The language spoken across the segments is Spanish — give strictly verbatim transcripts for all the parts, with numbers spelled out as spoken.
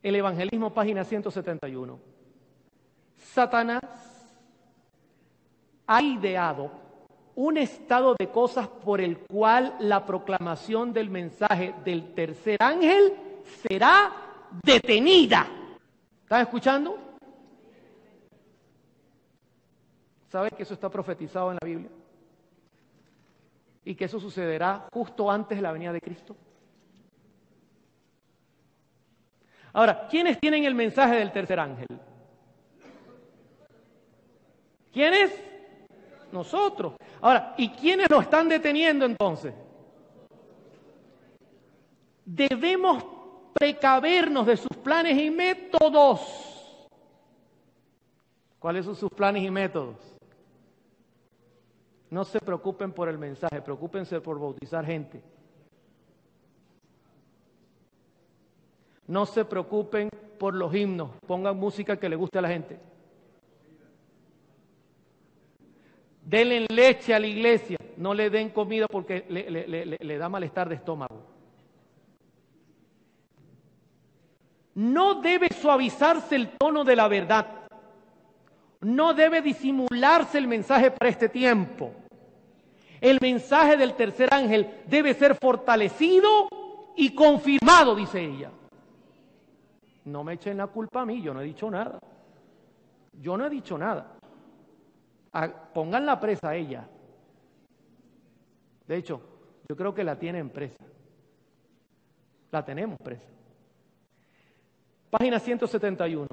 El Evangelismo, página ciento setenta y uno. Satanás ha ideado un estado de cosas por el cual la proclamación del mensaje del tercer ángel será detenida. ¿Están escuchando? ¿Saben que eso está profetizado en la Biblia? Y que eso sucederá justo antes de la venida de Cristo. Ahora, ¿quiénes tienen el mensaje del tercer ángel? ¿Quiénes? Nosotros. Ahora, ¿y quiénes lo están deteniendo entonces? Debemos precavernos de sus planes y métodos. ¿Cuáles son sus planes y métodos? No se preocupen por el mensaje, preocúpense por bautizar gente. No se preocupen por los himnos, pongan música que le guste a la gente. Denle leche a la iglesia, no le den comida porque le, le, le, le da malestar de estómago. No debe suavizarse el tono de la verdad. No debe disimularse el mensaje para este tiempo. El mensaje del tercer ángel debe ser fortalecido y confirmado, dice ella. No me echen la culpa a mí, yo no he dicho nada. Yo no he dicho nada. A, pongan la presa a ella. De hecho, yo creo que la tienen presa. La tenemos presa. Página ciento setenta y uno.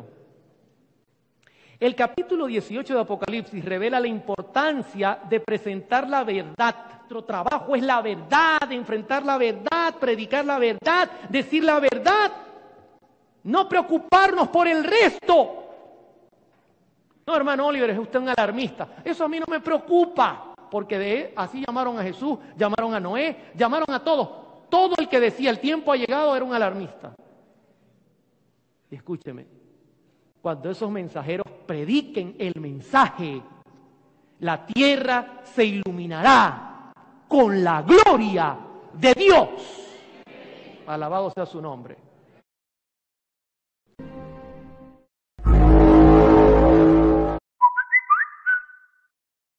El capítulo dieciocho de Apocalipsis revela la importancia de presentar la verdad. Nuestro trabajo es la verdad, enfrentar la verdad, predicar la verdad, decir la verdad. No preocuparnos por el resto. No, hermano Oliver, es usted un alarmista. Eso a mí no me preocupa, porque de así llamaron a Jesús, llamaron a Noé, llamaron a todos. Todo el que decía el tiempo ha llegado era un alarmista. Y escúcheme, cuando esos mensajeros prediquen el mensaje, la tierra se iluminará con la gloria de Dios. Alabado sea su nombre.